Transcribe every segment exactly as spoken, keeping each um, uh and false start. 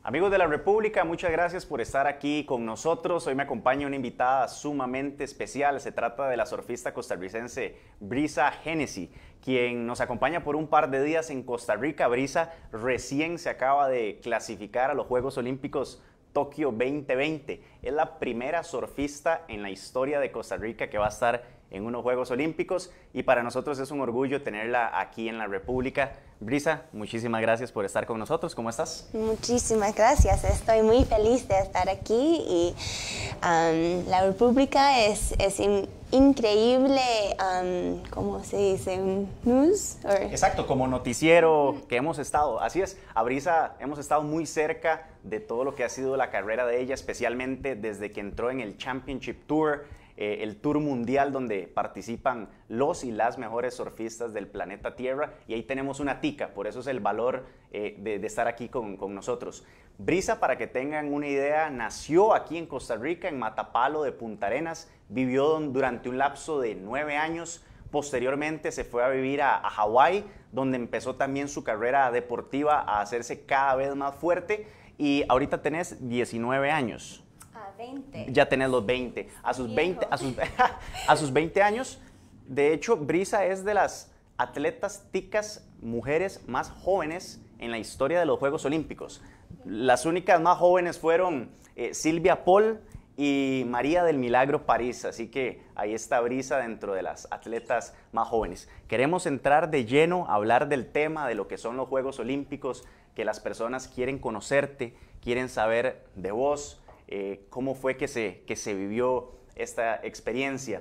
Amigos de la República, muchas gracias por estar aquí con nosotros. Hoy me acompaña una invitada sumamente especial. Se trata de la surfista costarricense Brisa Hennessy, quien nos acompaña por un par de días en Costa Rica. Brisa recién se acaba de clasificar a los Juegos Olímpicos Tokio veinte veinte. Es la primera surfista en la historia de Costa Rica que va a estar en unos Juegos Olímpicos y para nosotros es un orgullo tenerla aquí en la República. Brisa, muchísimas gracias por estar con nosotros. ¿Cómo estás? Muchísimas gracias. Estoy muy feliz de estar aquí y um, la República es, es in, increíble, um, ¿cómo se dice? ¿News? Or... Exacto, como noticiero que hemos estado. Así es, a Brisa hemos estado muy cerca de todo lo que ha sido la carrera de ella, especialmente desde que entró en el Championship Tour, Eh, el Tour Mundial donde participan los y las mejores surfistas del planeta Tierra, y ahí tenemos una tica, por eso es el valor eh, de, de estar aquí con, con nosotros. Brisa, para que tengan una idea, nació aquí en Costa Rica, en Matapalo de Punta Arenas, vivió durante un lapso de nueve años, posteriormente se fue a vivir a, a Hawái, donde empezó también su carrera deportiva a hacerse cada vez más fuerte, y ahorita tenés diecinueve años. veinte. Ya tenés los veinte. A sus veinte, a sus, a sus veinte años, de hecho, Brisa es de las atletas ticas mujeres más jóvenes en la historia de los Juegos Olímpicos. Las únicas más jóvenes fueron eh, Silvia Paul y María del Milagro París, así que ahí está Brisa dentro de las atletas más jóvenes. Queremos entrar de lleno a hablar del tema de lo que son los Juegos Olímpicos, que las personas quieren conocerte, quieren saber de vos. Eh, cómo fue que se, que se vivió esta experiencia.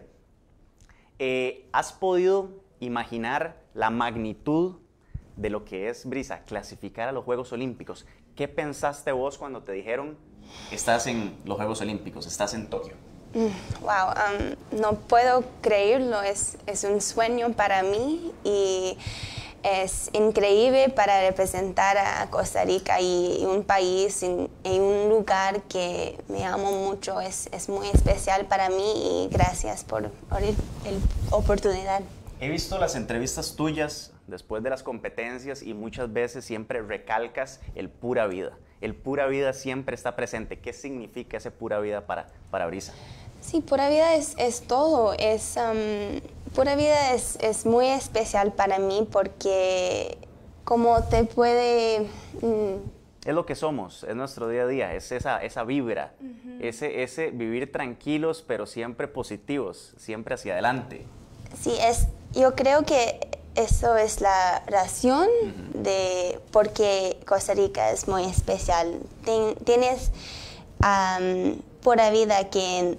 Eh, ¿Has podido imaginar la magnitud de lo que es, Brisa, clasificar a los Juegos Olímpicos? ¿Qué pensaste vos cuando te dijeron estás en los Juegos Olímpicos, estás en Tokio? Mm, wow, um, no puedo creerlo, es, es un sueño para mí y es increíble para representar a Costa Rica y, y un país en, en un lugar que me amo mucho. Es, es muy especial para mí y gracias por, por la oportunidad. He visto las entrevistas tuyas después de las competencias y muchas veces siempre recalcas el pura vida. El pura vida siempre está presente. ¿Qué significa ese pura vida para, para Brisa? Sí, pura vida es, es todo. Es... Um, Pura vida es, es muy especial para mí porque como te puede... Mm, es lo que somos, es nuestro día a día, es esa, esa vibra, uh-huh. ese, ese vivir tranquilos pero siempre positivos, siempre hacia adelante. Sí, es, yo creo que eso es la razón uh-huh. de por qué Costa Rica es muy especial. Ten, tienes um, pura vida que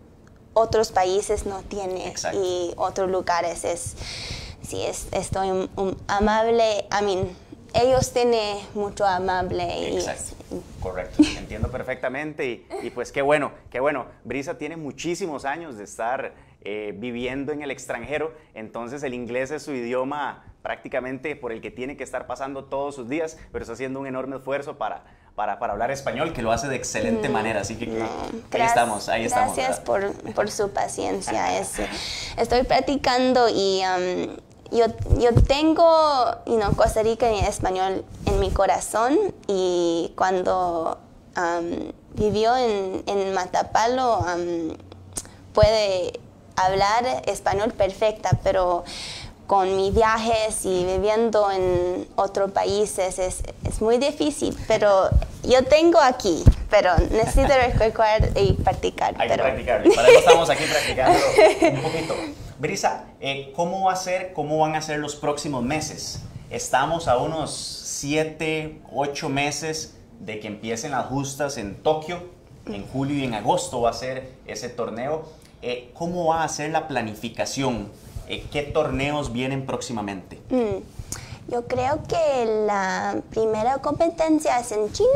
otros países no tienen. Exacto. Y otros lugares es, sí, es, estoy un, un amable, I mean, ellos tienen mucho amable. Exacto, y, correcto, entiendo perfectamente y, y pues qué bueno, qué bueno. Brisa tiene muchísimos años de estar eh, viviendo en el extranjero, entonces el inglés es su idioma prácticamente por el que tiene que estar pasando todos sus días, pero está haciendo un enorme esfuerzo para, para, para hablar español, que lo hace de excelente mm, manera, así que no, ahí estamos, ahí estamos. Gracias por, por su paciencia. es, estoy practicando y um, yo, yo tengo you know, Costa Rica y español en mi corazón y cuando um, vivió en, en Matapalo um, puede hablar español perfecta, pero con mis viajes y viviendo en otros países es, es muy difícil, pero yo tengo aquí, pero necesito recordar y practicar. Hay pero... que practicar, para eso estamos aquí practicando un poquito. Brisa, eh, ¿cómo va a ser, cómo van a ser los próximos meses? Estamos a unos siete, ocho meses de que empiecen las justas en Tokio, en julio y en agosto va a ser ese torneo. Eh, ¿Cómo va a ser la planificación? Eh, ¿Qué torneos vienen próximamente? Mm, yo creo que la primera competencia es en China,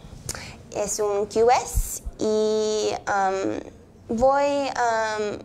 es un Q S y um, voy um,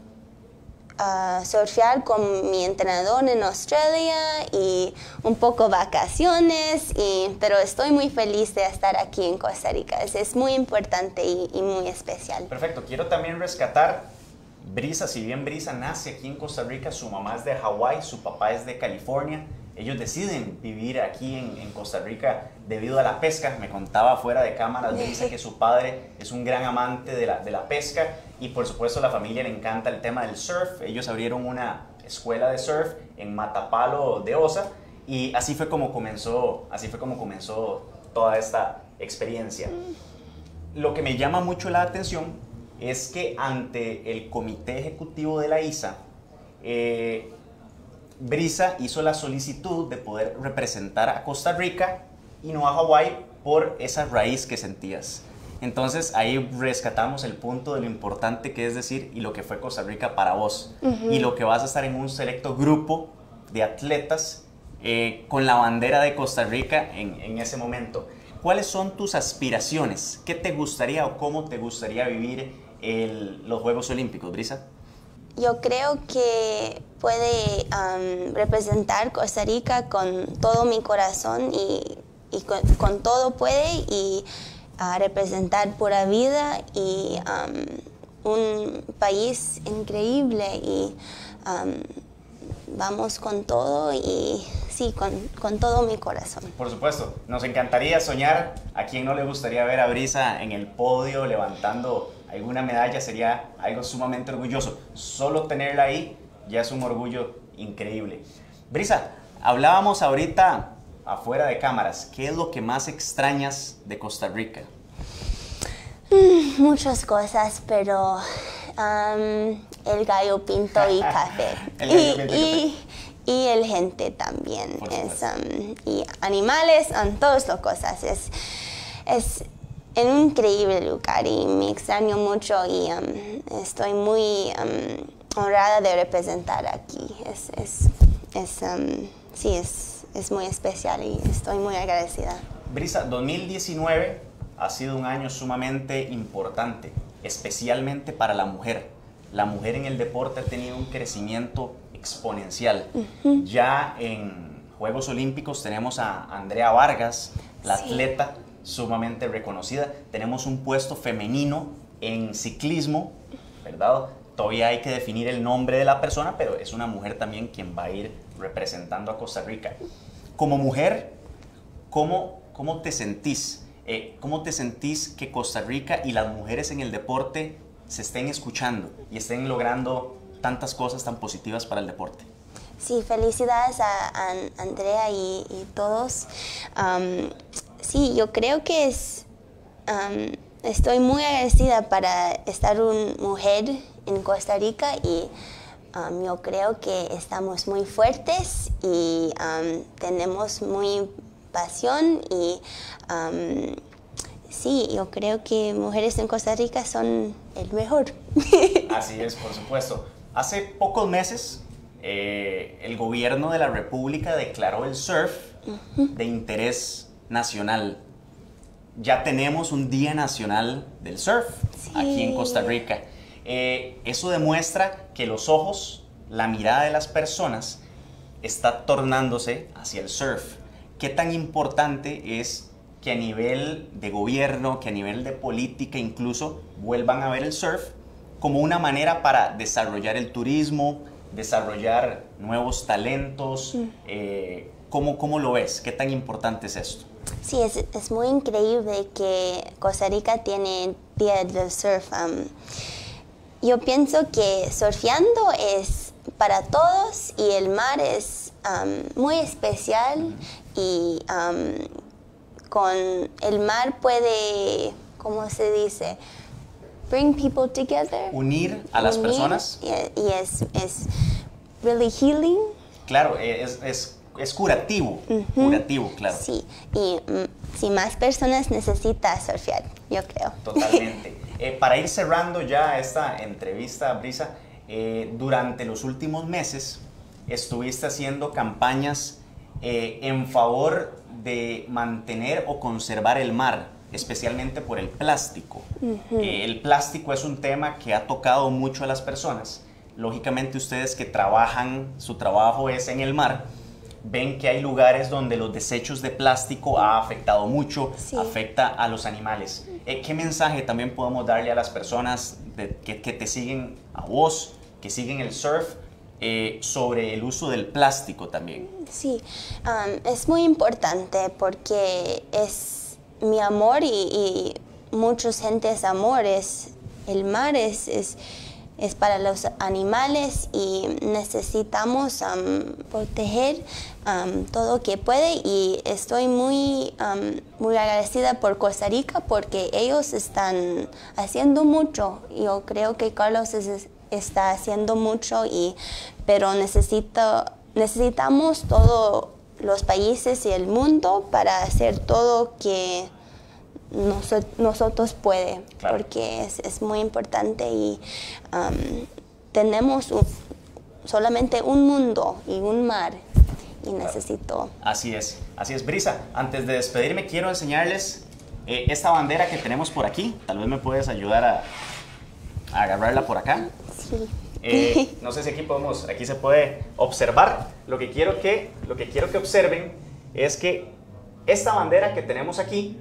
a surfear con mi entrenador en Australia y un poco vacaciones, y, pero estoy muy feliz de estar aquí en Costa Rica, es, es muy importante y, y muy especial. Perfecto, quiero también rescatar Brisa, si bien Brisa nace aquí en Costa Rica, su mamá es de Hawái, su papá es de California. ellos deciden vivir aquí en, en Costa Rica debido a la pesca. Me contaba fuera de cámara, dice que su padre es un gran amante de la, de la pesca y por supuesto a la familia le encanta el tema del surf. Ellos abrieron una escuela de surf en Matapalo de Osa y así fue como comenzó, así fue como comenzó toda esta experiencia. Lo que me llama mucho la atención es que ante el comité ejecutivo de la I S A, eh, Brisa hizo la solicitud de poder representar a Costa Rica y no a Hawái por esa raíz que sentías. Entonces ahí rescatamos el punto de lo importante que es decir y lo que fue Costa Rica para vos. Uh-huh. Y lo que vas a estar en un selecto grupo de atletas eh, con la bandera de Costa Rica en, en ese momento. ¿Cuáles son tus aspiraciones? ¿Qué te gustaría o cómo te gustaría vivir el, los Juegos Olímpicos, Brisa? Yo creo que puede um, representar Costa Rica con todo mi corazón y, y con, con todo puede y uh, representar pura vida y um, un país increíble y um, vamos con todo y sí, con, con todo mi corazón. Por supuesto, nos encantaría soñar. ¿A quién no le gustaría ver a Brisa en el podio levantando alguna medalla? Sería algo sumamente orgulloso. Solo tenerla ahí ya es un orgullo increíble. Brisa, hablábamos ahorita afuera de cámaras. ¿Qué es lo que más extrañas de Costa Rica? Mm, muchas cosas, pero um, el gallo pinto y café. el y, gallo pinto y, y, y el gente también. Es, um, y animales, um, todas las cosas. Es, es en un increíble lugar y me extraño mucho y um, estoy muy um, honrada de representar aquí. Es, es, es, um, sí, es, es muy especial y estoy muy agradecida. Brisa, dos mil diecinueve ha sido un año sumamente importante, especialmente para la mujer. La mujer en el deporte ha tenido un crecimiento exponencial. Uh-huh. Ya en Juegos Olímpicos tenemos a Andrea Vargas, la sí. atleta sumamente reconocida. Tenemos un puesto femenino en ciclismo, ¿verdad? Todavía hay que definir el nombre de la persona, pero es una mujer también quien va a ir representando a Costa Rica. Como mujer, ¿cómo, cómo te sentís? Eh, ¿Cómo te sentís que Costa Rica y las mujeres en el deporte se estén escuchando y estén logrando tantas cosas tan positivas para el deporte? Sí, felicidades a, a Andrea y, y todos. Um, sí, yo creo que es, um, estoy muy agradecida para estar una mujer en Costa Rica y um, yo creo que estamos muy fuertes y um, tenemos muy pasión y um, sí, yo creo que mujeres en Costa Rica son el mejor. Así es, por supuesto. Hace pocos meses eh, el gobierno de la República declaró el surf uh-huh. de interés nacional. Ya tenemos un Día Nacional del Surf sí. aquí en Costa Rica. Eh, eso demuestra que los ojos, la mirada de las personas está tornándose hacia el surf. ¿Qué tan importante es que a nivel de gobierno, que a nivel de política incluso, vuelvan a ver el surf como una manera para desarrollar el turismo, desarrollar nuevos talentos? Mm. Eh, ¿cómo, ¿Cómo lo ves? ¿Qué tan importante es esto? Sí, es, es muy increíble que Costa Rica tiene Día del Surf. Um, yo pienso que surfeando es para todos y el mar es um, muy especial y um, con el mar puede, ¿cómo se dice? Bring people together. Unir a las Unir, personas. Y, y es, es really healing. Claro, es, es, es curativo, uh-huh. curativo, claro. Sí, y um, si más personas necesitan surfear, yo creo. Totalmente. eh, para ir cerrando ya esta entrevista, Brisa, eh, durante los últimos meses estuviste haciendo campañas eh, en favor de mantener o conservar el mar, especialmente por el plástico. Uh-huh. eh, el plástico es un tema que ha tocado mucho a las personas. Lógicamente ustedes que trabajan, su trabajo es en el mar, ven que hay lugares donde los desechos de plástico ha afectado mucho, sí. afecta a los animales. Eh, ¿Qué mensaje también podemos darle a las personas de, que, que te siguen a vos, que siguen el surf, eh, sobre el uso del plástico también. Sí, um, es muy importante porque es mi amor y, y muchos gentes amores. El mar es, es, es para los animales y necesitamos um, proteger um, todo lo que puede, y estoy muy, um, muy agradecida por Costa Rica porque ellos están haciendo mucho. Yo creo que Carlos es, está haciendo mucho, y, pero necesito, necesitamos todos los países y el mundo para hacer todo que Nos, nosotros puede, claro. Porque es, es muy importante, y um, tenemos un, solamente un mundo y un mar, y necesito. Claro. Así es, así es. Brisa, antes de despedirme quiero enseñarles eh, esta bandera que tenemos por aquí. Tal vez me puedes ayudar a, a agarrarla por acá. Sí. Eh, no sé si aquí podemos, aquí se puede observar. Lo que quiero que, lo que quiero que observen es que esta bandera que tenemos aquí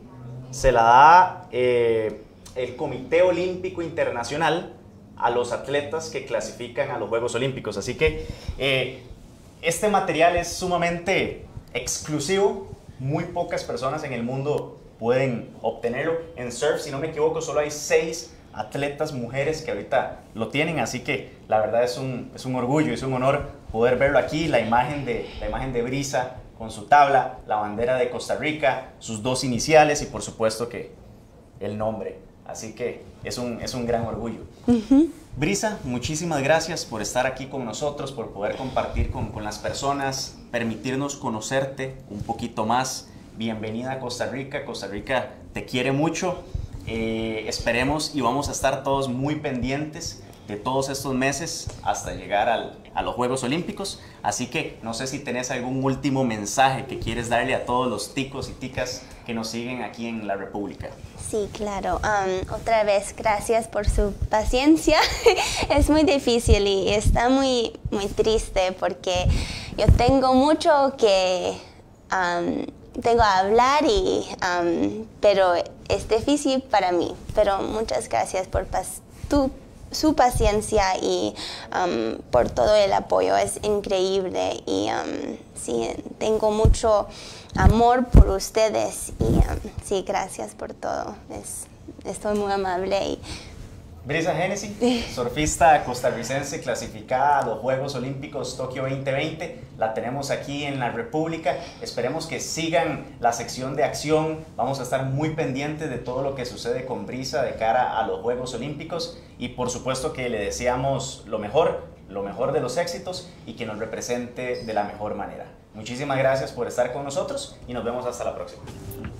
se la da eh, el Comité Olímpico Internacional a los atletas que clasifican a los Juegos Olímpicos. Así que eh, este material es sumamente exclusivo. Muy pocas personas en el mundo pueden obtenerlo. En surf, si no me equivoco, solo hay seis atletas mujeres que ahorita lo tienen. Así que la verdad es un, es un orgullo, es un honor poder verlo aquí. La imagen de, la imagen de Brisa con su tabla, la bandera de Costa Rica, sus dos iniciales y por supuesto que el nombre. Así que es un, es un gran orgullo. Uh-huh. Brisa, muchísimas gracias por estar aquí con nosotros, por poder compartir con, con las personas, permitirnos conocerte un poquito más. Bienvenida a Costa Rica. Costa Rica te quiere mucho. Eh, esperemos y vamos a estar todos muy pendientes de todos estos meses hasta llegar al, a los Juegos Olímpicos. Así que no sé si tenés algún último mensaje que quieres darle a todos los ticos y ticas que nos siguen aquí en la República. Sí, claro. Um, otra vez, gracias por su paciencia. Es muy difícil y está muy, muy triste porque yo tengo mucho que um, tengo a hablar, y, um, pero es difícil para mí. Pero muchas gracias por tu su paciencia y um, por todo el apoyo. Es increíble, y um, sí, tengo mucho amor por ustedes, y um, sí, gracias por todo. Es, estoy muy amable. Y Brisa Hennessy, surfista costarricense clasificada a los Juegos Olímpicos Tokio veinte veinte, la tenemos aquí en la República. Esperemos que sigan la sección de acción. Vamos a estar muy pendientes de todo lo que sucede con Brisa de cara a los Juegos Olímpicos, y por supuesto que le deseamos lo mejor, lo mejor de los éxitos, y que nos represente de la mejor manera. Muchísimas gracias por estar con nosotros y nos vemos hasta la próxima.